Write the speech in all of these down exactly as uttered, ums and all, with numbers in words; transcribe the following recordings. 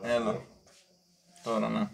Έλα. Τώρα ναι.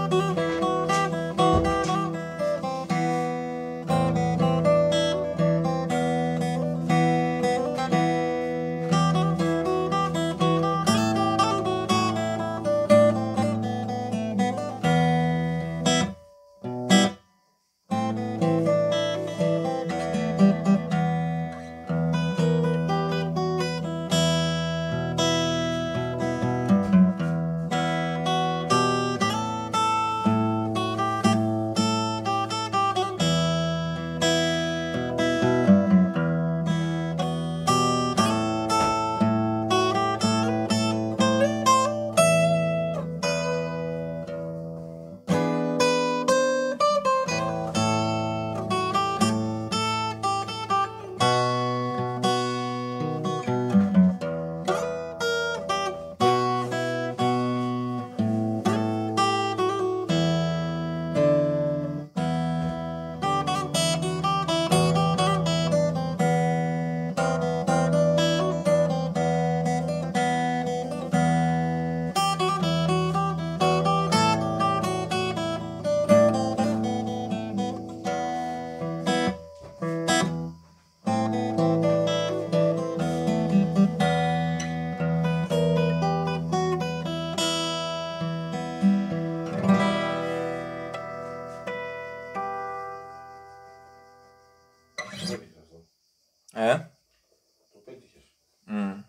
Ε. Το πέτυχες. Mm.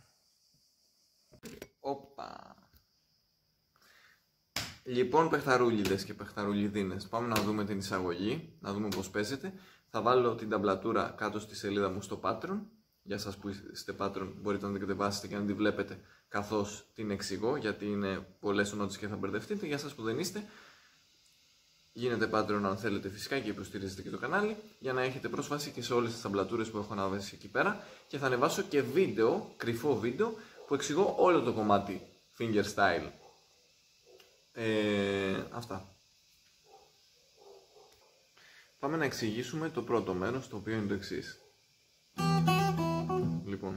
Όπα. Λοιπόν, παιχταρούλιδες και παιχταρουλιδίνες, πάμε να δούμε την εισαγωγή, να δούμε πώς παίζεται. Θα βάλω την ταμπλατούρα κάτω στη σελίδα μου στο Patreon. Για σας που είστε Patreon μπορείτε να την κατεβάσετε και να την βλέπετε καθώς την εξηγώ, γιατί είναι πολλές ονότητες και θα μπερδευτείτε. Για σας που δεν είστε, γίνετε Patreon αν θέλετε φυσικά και υποστηρίζετε και το κανάλι, για να έχετε πρόσβαση και σε όλες τις ταμπλατούρες που έχω αναβέσει εκεί πέρα. Και θα ανεβάσω και βίντεο, κρυφό βίντεο, που εξηγώ όλο το κομμάτι finger style. Ε, αυτά. Πάμε να εξηγήσουμε το πρώτο μέρος, το οποίο είναι το εξής. Λοιπόν.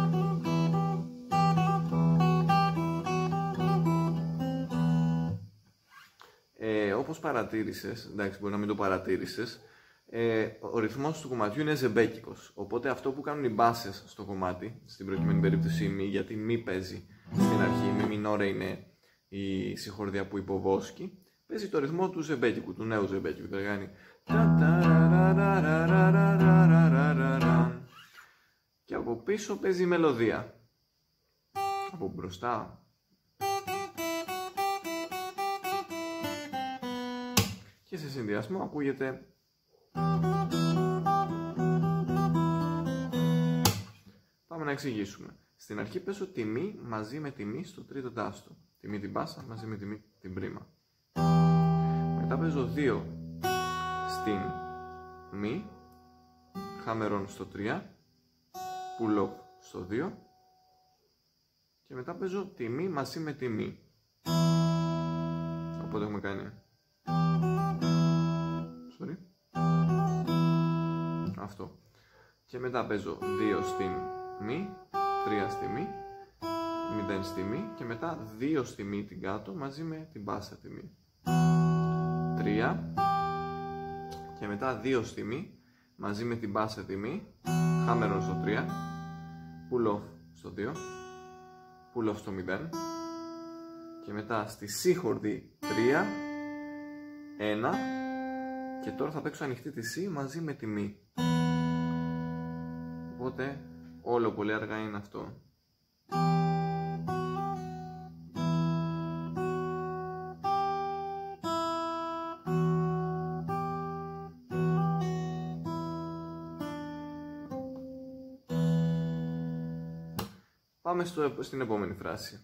Ε, όπως παρατήρησες, εντάξει μπορεί να μην το παρατήρησες, ε, ο ρυθμός του κομματιού είναι ζεμπέκικος. Οπότε αυτό που κάνουν οι μπάσες στο κομμάτι, στην προκειμένη περίπτωση η μη, γιατί μη παίζει στην αρχή, η μη μινόρε είναι η συγχορδία που υποβόσκει, παίζει το ρυθμό του ζεμπέκικου, του νέου ζεμπέκικου. Θα κάνει και από πίσω παίζει η μελωδία. Από μπροστά και σε συνδυασμό ακούγεται. Πάμε να εξηγήσουμε. Στην αρχή παίζω τη μη μαζί με τη μη στο τρίτο τάστο. Τη μη την μπάσα μαζί με τη μη την πρίμα. Μετά παίζω δύο στην μη, χάμερον στο τρία, pull off στο δύο και μετά παίζω τη μη μαζί με τη μη. Οπότε έχουμε κάνει sorry. Αυτό. Και μετά παίζω δύο στην μη, τρία στη μη, μηδέν στη μη και μετά δύο στη μη την κάτω μαζί με την μπάσα τη μη. τρία και μετά δύο στη μη μαζί με την μπάσα τη μη, χάμερον στο τρία, pull off στο δύο, pull off στο μηδέν και μετά στη σύχορδη τρία, ένα και τώρα θα παίξω ανοιχτή τη σι μαζί με τη μη. Οπότε όλο πολύ αργά είναι αυτό. Πάμε στο, στην επόμενη φράση.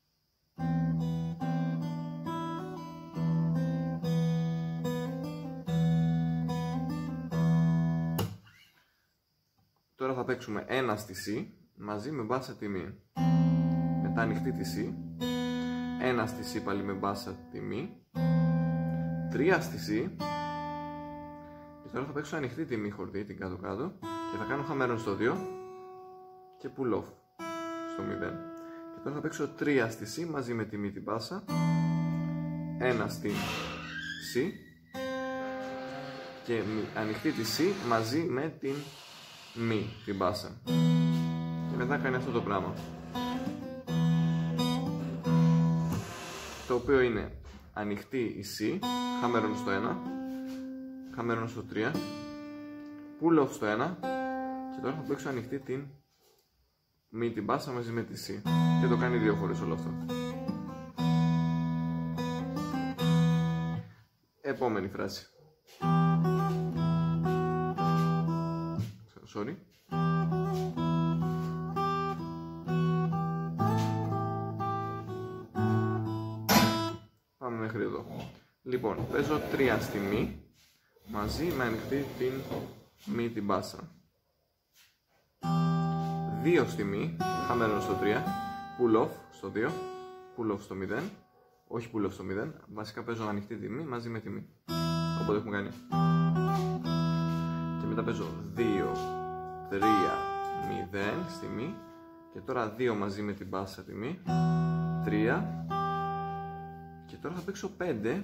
Τώρα θα παίξουμε ένα στη σι μαζί με μπάσα τη μη. Μετά ανοιχτή τη σι, ένα στη σι πάλι με μπάσα τη μη, τρία στη σι και τώρα θα παίξω ανοιχτή τη μη χορδή, την κάτω κάτω και θα κάνω χαμένον στο δύο και pull off στο μηδέν. Και τώρα θα παίξω τρία στη σι μαζί με τη μη την μπάσα, ένα στην σι και ανοιχτή τη σι μαζί με την μη την μπάσα. Και μετά κάνει αυτό το πράγμα, το οποίο είναι ανοιχτή η σι, χάμερον στο ένα, χάμερον στο τρία, pull off στο ένα, και τώρα θα παίξω ανοιχτή την μη την μπάσα μαζί με τη σι, και το κάνει δύο φορές όλο αυτό. Επόμενη φράση. Sorry. Πάμε μέχρι εδώ. Λοιπόν, παίζω τρία στη μη μαζί με ανοιχτή την μη την μπάσα. δύο στη μη, χαμένο στο τρία, pull off στο δύο, pull off στο μηδέν, όχι pull off στο μηδέν, βασικά παίζω ανοιχτή τη μη μαζί με τη μη. Οπότε έχουμε κάνει. Και μετά παίζω δύο, τρία, μηδέν στη μη, και τώρα δύο μαζί με την μπάσα τη μη, τρία, και τώρα θα παίξω πέντε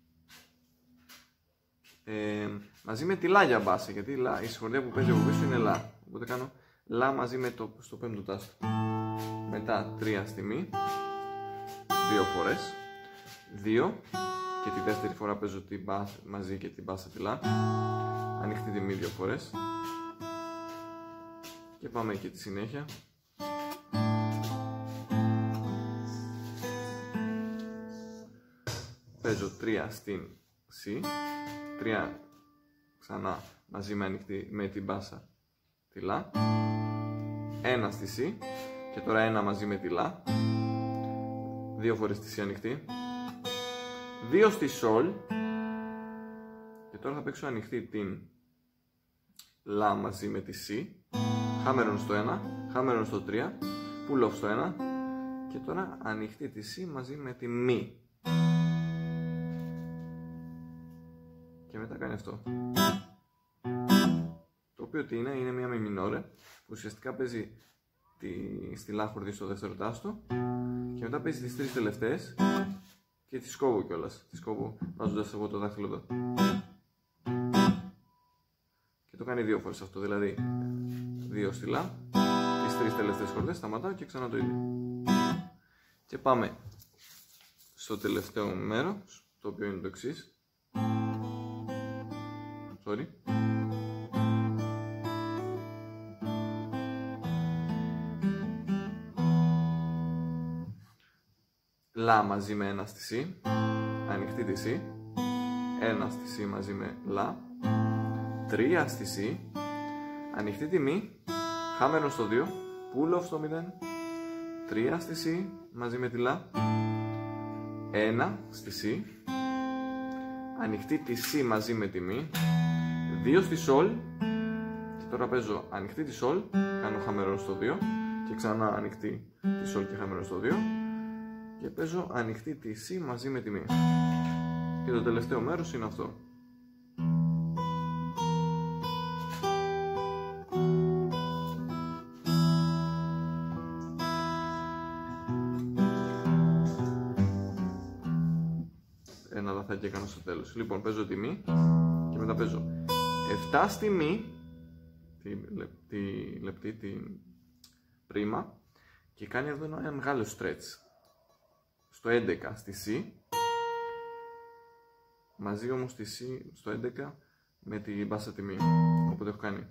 ε, μαζί με τη λα για μπάσα, γιατί η, λα, η συγχωρία που παίζει από πίσω είναι λα, οπότε κάνω λα μαζί με το στο πέμπτο τάστο. Μετά τρία στη μη, δύο φορές, δύο, και τη δεύτερη φορά παίζω την μπάσα μαζί και την μπάσα τη λα, ανοιχτή τη μη δύο φορές, και πάμε εκεί τη συνέχεια. Παίζω τρία στην σι, τρία ξανά μαζί με ανοιχτή με την μπάσα τη λα, ένα στη σι, και τώρα ένα μαζί με τη λα, δύο φορές τη σι ανοιχτή, δύο στη σολ, και τώρα θα παίξω ανοιχτή την λα μαζί με τη σι, χάμερον στο ένα, χάμερον στο τρία, pull off στο ένα, και τώρα ανοιχτή τη σι μαζί με τη μη, και μετά κάνει αυτό, το οποίο τι είναι, είναι μια μη μινόρε που ουσιαστικά παίζει τη, στη λα χορδή στο δεύτερο τάστο, και μετά παίζει τις τρεις τελευταίες και τις κόβω κιόλας, τις κόβω βάζοντας εγώ το δάχτυλο εδώ, και το κάνει δύο φορές αυτό, δηλαδή δύο στη λα, τις τρεις τελευταίες χορδές σταματάω και ξανά το ίδιο. Και πάμε στο τελευταίο μέρος, το οποίο είναι το εξής. Sorry. Λα μαζί με ένα στη σι, ανοιχτή τη σι, ένα στη σι μαζί με λα, τρία στη σι, ανοιχτή τη μη, χάμερον στο δύο, pull off στο μηδέν, τρία στη σι μαζί με τη λα, ένα στη σι, ανοιχτή τη σι μαζί με τη μη, δύο στη σολ, και τώρα παίζω ανοιχτή τη σολ, κάνω χαμερόν στο δύο, και ξανά ανοιχτή τη σολ και χαμερόν στο δύο, και παίζω ανοιχτή τη σι μαζί με τη μη. Και το τελευταίο μέρος είναι αυτό. Ένα λαθάκι έκανα στο τέλος. Λοιπόν, παίζω τη μη και μετά παίζω επτά στη μη, τη, τη λεπτή, την πρίμα, και κάνει εδώ ένα μεγάλο stretch. Στο έντεκα στη σι, μαζί όμως στη σι στο έντεκα με την μπάσα τη μη, οπότε έχω κάνει.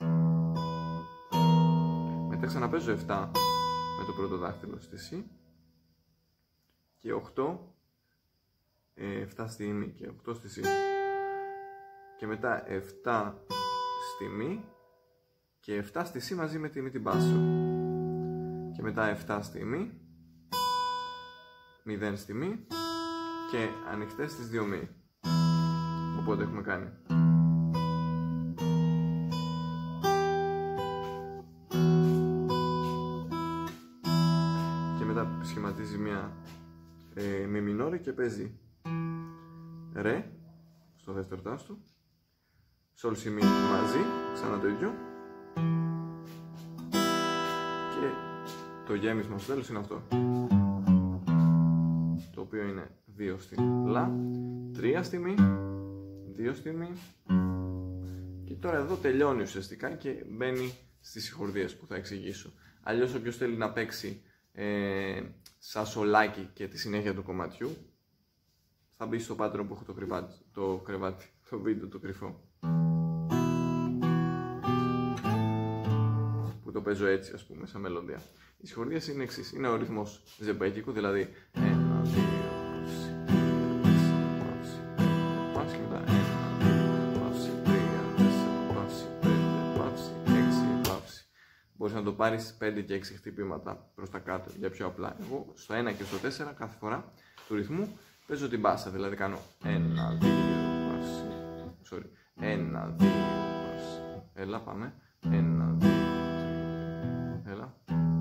Μετά ξαναπαίζω επτά με το πρώτο δάχτυλο στη σι, και οκτώ, επτά στη μη και οκτώ στη σι, και μετά επτά στη μη και επτά στη σι μαζί με τη μη την μπάσα, και μετά επτά στη μη, μηδέν στη μη και ανοιχτές στις δύο μη. Οπότε έχουμε κάνει. Και μετά σχηματίζει μια ε, μη μινόρε και παίζει ρε στο δεύτερο τάστο, σολ σι μη μαζί, ξανά το ίδιο, και το γέμισμα στο τέλος είναι αυτό. Το οποίο είναι δύο στην λα, τρία στη μη, δύο στη μη. Και τώρα εδώ τελειώνει ουσιαστικά και μπαίνει στις συγχορδίες που θα εξηγήσω. Αλλιώς όποιος θέλει να παίξει ε, σαν σολάκι και τη συνέχεια του κομματιού, θα μπει στο Patreon που έχω το κρεβάτι, το, κρεβάτι, το βίντεο το κρυφό. Που το παίζω έτσι, ας πούμε, σαν μελωδία. Οι συγχορδίες είναι εξής. Είναι ο ρυθμός ζεμπέκικου, δηλαδή ένα, δύο, παύση, παύση, και μετά ένα, δύο, παύση, τρία, τέσσερα, παύση, πέντε, παύση, έξι, παύση. Μπορείς να το πάρεις πέντε και έξι χτυπήματα προς τα κάτω για πιο απλά. Εγώ στο ένα και στο τέσσερα κάθε φορά του ρυθμού παίζω την μπάσα, δηλαδή κάνω ένα, δύο, παύση, sorry, ένα, δύο, παύση. Έλα, πάμε, ένα, δύο, έλα.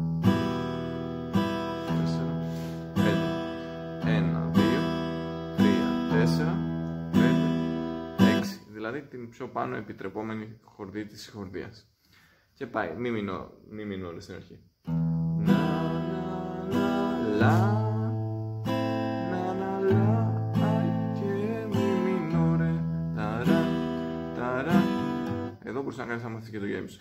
τέσσερα, πέντε. ένα, δύο, τρία, τέσσερα, πέντε, έξι. Δηλαδή την πιο πάνω επιτρεπόμενη χορδή της συγχορδίας. Και πάει, μη μείνω, μη μείνω όλες στην αρχή. Να, να, να, λα. Να, να, λα. Αι, και μη μείνω ρε. Ταρά, ταρά. Εδώ μπορείς να κάνεις να μάθεις και το γέμισο.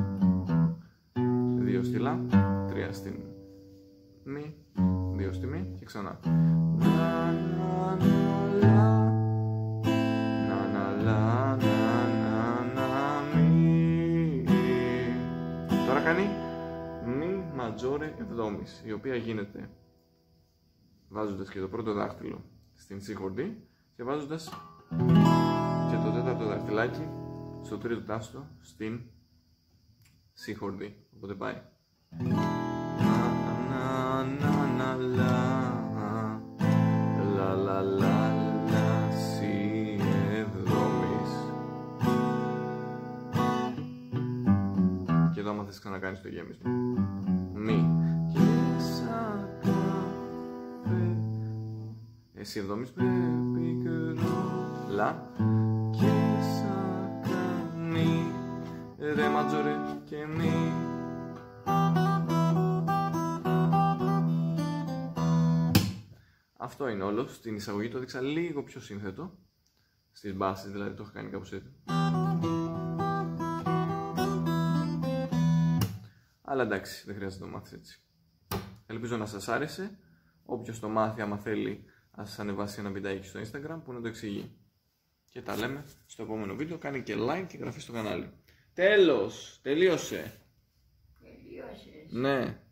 Δύο στη λα, τρία στην μη, δύο στη μη και ξανά. Να, να, να, λα. Να, να, λα, να, να, να, μη. Τώρα κάνει μη ματζόρε εβδόμης, η οποία γίνεται βάζοντας και το πρώτο δάχτυλο στην σι χορδή και βάζοντας και το τέταρτο δαχτυλάκι στο τρίτο τάστο στην σι χορδή. Οπότε πάει. Να, να, να, να, λα, λα, λα, λα, λα, σι εβδόμης. Και εδώ άμα θες ξανακάνεις το γέμισμα. Μη. Και σαν καφέ. Εσύ εβδόμης πρέπει καιρό. Λα. Και σαν καμί. Ρε ματζορε και μη. Αυτό είναι όλο. Στην εισαγωγή το έδειξα λίγο πιο σύνθετο. Στις μπάσεις δηλαδή το έχω κάνει κάπως έτσι. Αλλά εντάξει, δεν χρειάζεται να το μάθεις έτσι. Ελπίζω να σας άρεσε. Όποιος το μάθει, άμα θέλει, ας σας ανεβάσει ένα βιντεάκι στο Instagram που να το εξηγεί. Και τα λέμε στο επόμενο βίντεο. Κάνει και like και εγγραφή στο κανάλι. Τέλος! Τελείωσε! Τελείωσες. Ναι.